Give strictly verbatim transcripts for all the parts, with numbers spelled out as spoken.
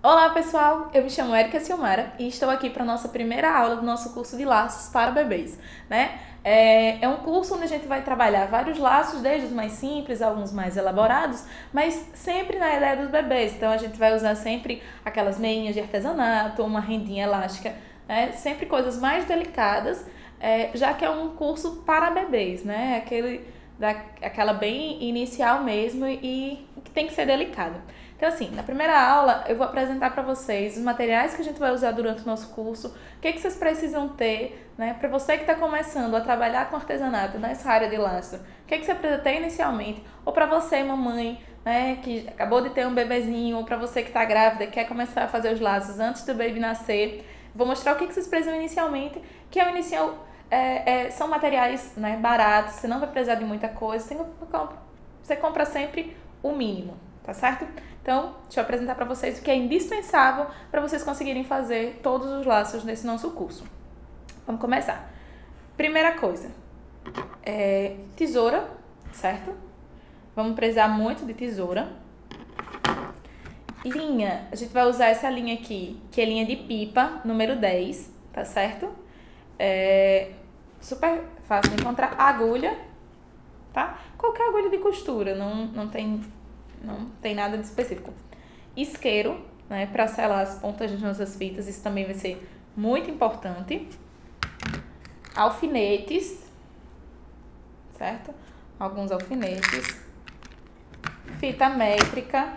Olá pessoal, eu me chamo Erika Silmara e estou aqui para a nossa primeira aula do nosso curso de laços para bebês, né? É, é um curso onde a gente vai trabalhar vários laços, desde os mais simples, alguns mais elaborados, mas sempre na ideia dos bebês. Então a gente vai usar sempre aquelas meinhas de artesanato, uma rendinha elástica, né? Sempre coisas mais delicadas, é, já que é um curso para bebês, né? Aquele, da, aquela bem inicial mesmo e que tem que ser delicado. Então, assim, na primeira aula eu vou apresentar para vocês os materiais que a gente vai usar durante o nosso curso, o que, que vocês precisam ter, né? Para você que está começando a trabalhar com artesanato nessa área de laço, o que, que você precisa ter inicialmente, ou para você, mamãe, né, que acabou de ter um bebezinho, ou para você que está grávida e quer começar a fazer os laços antes do baby nascer. Vou mostrar o que, que vocês precisam inicialmente, que é o inicial, é, é, são materiais, né, baratos, você não vai precisar de muita coisa, você compra, você compra sempre o mínimo, tá certo? Então, deixa eu apresentar para vocês o que é indispensável para vocês conseguirem fazer todos os laços nesse nosso curso. Vamos começar. Primeira coisa, é tesoura, certo? Vamos precisar muito de tesoura. Linha, a gente vai usar essa linha aqui, que é linha de pipa, número dez, tá certo? É super fácil de encontrar. Agulha, tá? Qualquer agulha de costura, não, não tem... Não tem nada de específico. Isqueiro, né, para selar as pontas das nossas fitas, isso também vai ser muito importante. Alfinetes, certo? Alguns alfinetes. Fita métrica,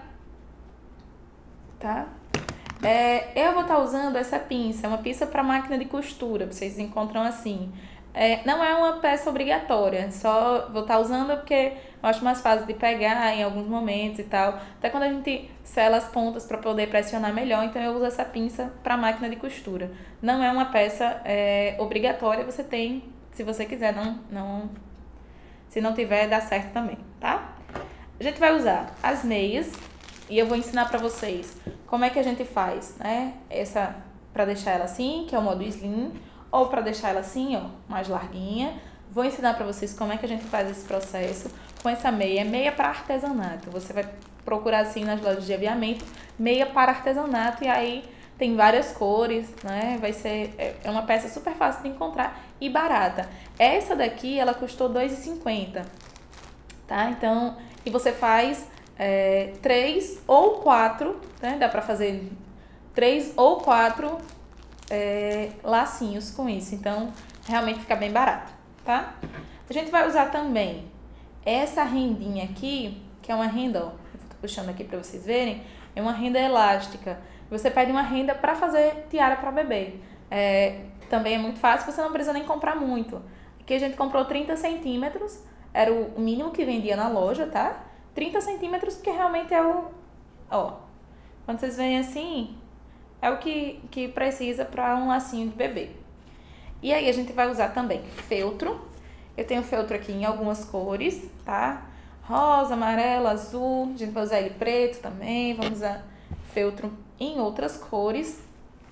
tá? É, eu vou estar usando essa pinça, é uma pinça para máquina de costura, vocês encontram assim. É, não é uma peça obrigatória, só vou estar usando porque eu acho mais fácil de pegar em alguns momentos e tal. Até quando a gente sela as pontas para poder pressionar melhor, então eu uso essa pinça para máquina de costura. Não é uma peça é, obrigatória, você tem, se você quiser, não, não, se não tiver, dá certo também, tá? A gente vai usar as meias e eu vou ensinar para vocês como é que a gente faz, né? Essa, para deixar ela assim, que é o modo slim, ou para deixar ela assim, ó, mais larguinha. Vou ensinar para vocês como é que a gente faz esse processo com essa meia. É meia para artesanato. Você vai procurar assim nas lojas de aviamento, meia para artesanato, e aí tem várias cores, né? Vai ser é uma peça super fácil de encontrar e barata. Essa daqui, ela custou dois reais e cinquenta centavos, tá? Então, e você faz é, três ou quatro, né? Dá para fazer três ou quatro É, lacinhos com isso, então realmente fica bem barato, tá? A gente vai usar também essa rendinha aqui, que é uma renda, ó, eu tô puxando aqui para vocês verem, é uma renda elástica. Você pede uma renda para fazer tiara para bebê. É, também é muito fácil, você não precisa nem comprar muito. Aqui a gente comprou trinta centímetros, era o mínimo que vendia na loja, tá? trinta centímetros, porque realmente é o... Ó, quando vocês veem assim... É o que, que precisa para um lacinho de bebê. E aí a gente vai usar também feltro. Eu tenho feltro aqui em algumas cores, tá? Rosa, amarelo, azul. A gente vai usar ele preto também. Vamos usar feltro em outras cores.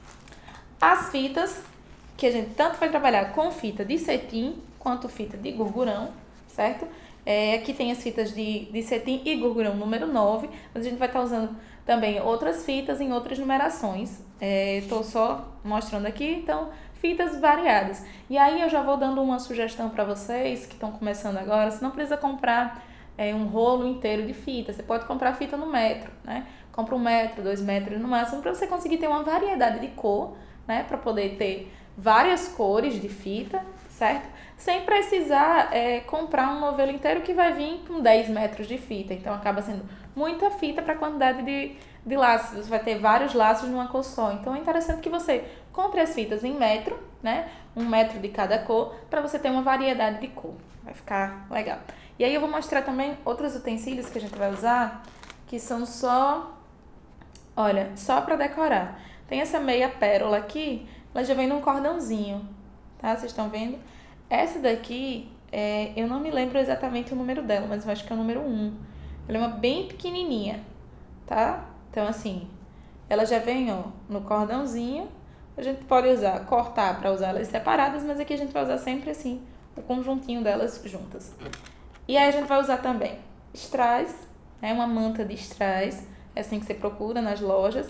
As fitas, que a gente tanto vai trabalhar com fita de cetim quanto fita de gurgurão, certo? É, aqui tem as fitas de, de cetim e gurgurão número nove, mas a gente vai estar usando também outras fitas em outras numerações. Estou é, só mostrando aqui, então, fitas variadas. E aí eu já vou dando uma sugestão para vocês que estão começando agora. Você não precisa comprar é, um rolo inteiro de fita, você pode comprar fita no metro, né? Compra um metro, dois metros no máximo, para você conseguir ter uma variedade de cor, né? Para poder ter várias cores de fita, certo? Sem precisar é, comprar um novelo inteiro que vai vir com dez metros de fita. Então, acaba sendo muita fita para a quantidade de, de laços. Você vai ter vários laços numa cor só. Então, é interessante que você compre as fitas em metro, né? Um metro de cada cor, para você ter uma variedade de cor. Vai ficar legal. E aí, eu vou mostrar também outros utensílios que a gente vai usar, que são só, olha, só para decorar. Tem essa meia pérola aqui, ela já vem num cordãozinho, tá? Vocês estão vendo? Essa daqui, é, eu não me lembro exatamente o número dela, mas eu acho que é o número um. Ela é uma bem pequenininha, tá? Então, assim, ela já vem, ó, no cordãozinho. A gente pode usar, cortar para usar elas separadas, mas aqui a gente vai usar sempre, assim, o conjuntinho delas juntas. E aí a gente vai usar também strass, né? Uma manta de strass, é assim que você procura nas lojas.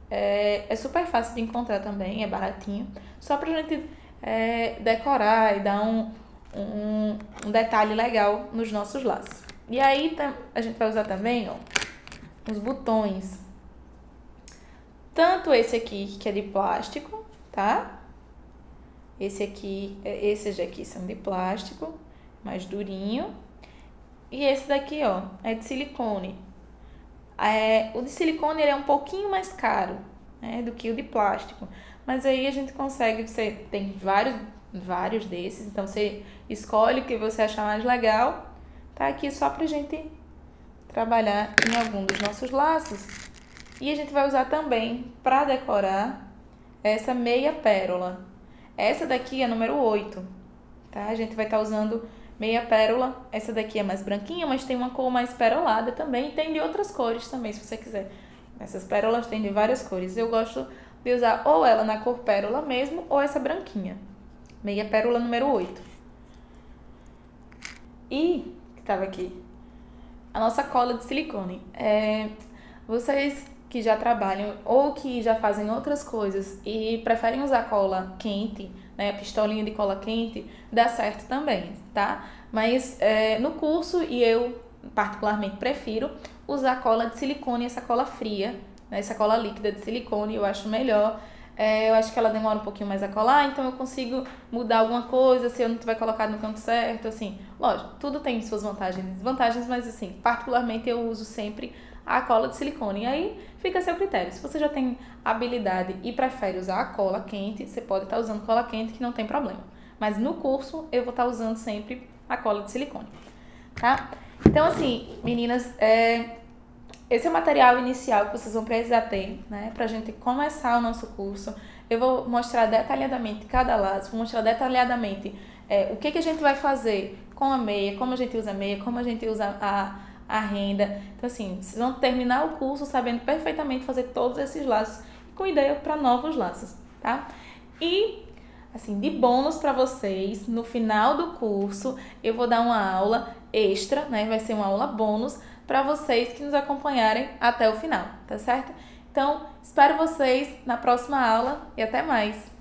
É, é super fácil de encontrar também, é baratinho. Só pra gente é, decorar e dar um, um, um detalhe legal nos nossos laços. E aí a gente vai usar também, ó, os botões. Tanto esse aqui, que é de plástico, tá? Esse aqui, esses aqui são de plástico, mais durinho. E esse daqui, ó, é de silicone. É, o de silicone ele é um pouquinho mais caro, né, do que o de plástico. Mas aí a gente consegue, você tem vários, vários desses, então você escolhe o que você achar mais legal. Tá aqui só pra gente trabalhar em algum dos nossos laços. E a gente vai usar também para decorar essa meia pérola. Essa daqui é número oito, tá? A gente vai estar tá usando meia pérola. Essa daqui é mais branquinha, mas tem uma cor mais perolada também. E tem de outras cores também, se você quiser. Essas pérolas tem de várias cores. Eu gosto de usar ou ela na cor pérola mesmo, ou essa branquinha. Meia pérola número oito. E, que tava aqui, a nossa cola de silicone. É, vocês que já trabalham ou que já fazem outras coisas e preferem usar cola quente, né, pistolinha de cola quente, dá certo também, tá? Mas é, no curso, e eu particularmente prefiro usar cola de silicone, essa cola fria, né, essa cola líquida de silicone, eu acho melhor. É, eu acho que ela demora um pouquinho mais a colar, então eu consigo mudar alguma coisa se eu não tiver colocado no canto certo, assim. Lógico, tudo tem suas vantagens e desvantagens, mas assim, particularmente eu uso sempre a cola de silicone. E aí fica a seu critério. Se você já tem habilidade e prefere usar a cola quente, você pode estar usando cola quente que não tem problema. Mas no curso eu vou estar usando sempre a cola de silicone, tá? Então assim, meninas, é... esse é o material inicial que vocês vão precisar ter, né, pra gente começar o nosso curso. Eu vou mostrar detalhadamente cada laço, vou mostrar detalhadamente é, o que, que a gente vai fazer com a meia, como a gente usa a meia, como a gente usa a, a renda. Então, assim, vocês vão terminar o curso sabendo perfeitamente fazer todos esses laços, com ideia para novos laços, tá? E, assim, de bônus para vocês, no final do curso, eu vou dar uma aula extra, né, vai ser uma aula bônus, para vocês que nos acompanharem até o final, tá certo? Então, espero vocês na próxima aula e até mais!